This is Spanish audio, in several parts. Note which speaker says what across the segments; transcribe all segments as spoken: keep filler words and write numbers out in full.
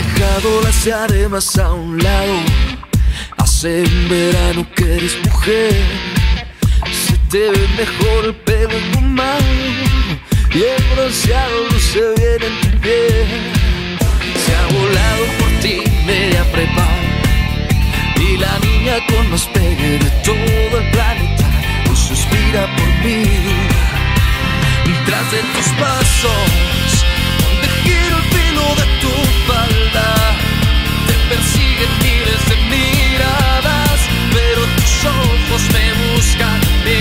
Speaker 1: dejado las diademas a un lado. Hace un verano que eres mujer. Se te ve mejor el pelo engomado y el bronceado luce bien en tu piel. Se ha volado por ti media prepa y la niña con más pegue de todo el planeta hoy suspira por mí. Tras de tus pasos, donde gira el filo de tu falda, te persiguen miles de miradas, pero tus ojos me buscan a mí.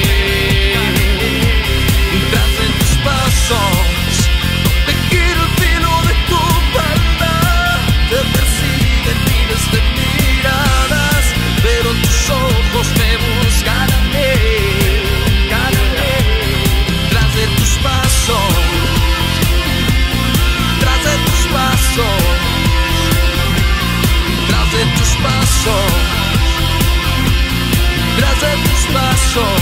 Speaker 1: Tras de tus pasos, donde gira el filo de tu falda, te persiguen miles de miradas, pero tus ojos me buscan a mí. Tras de tus pasos, tras de tus pasos, tras de tus pasos.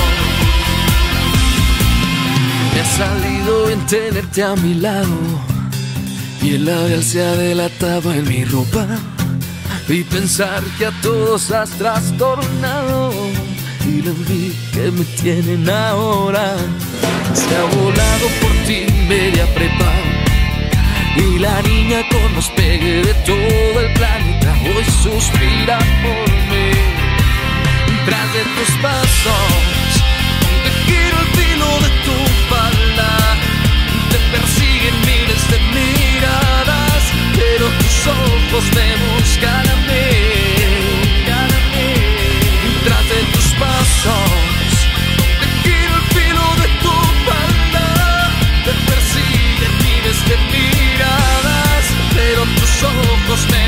Speaker 1: Me ha salido bien tenerte a mi lado y el labial se ha delatado en mi ropa y pensar que a todos has trastornado y la envidia que me tienen ahora. Se ha volado por ti media prepa y la niña con más pegue de todo el planeta hoy suspira por mí. Tras de tus pasos, donde gira el filo de tu falda, te persiguen miles de miradas, pero tus ojos me buscan a mí. Tras de tus pasos, te persiguen miles de miradas, pero tus ojos me